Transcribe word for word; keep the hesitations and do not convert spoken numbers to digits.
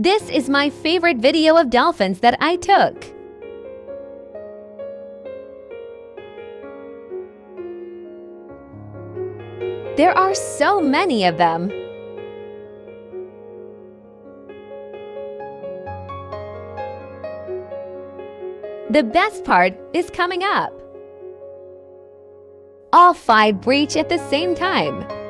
This is my favorite video of dolphins that I took. There are so many of them. The best part is coming up. All five breach at the same time.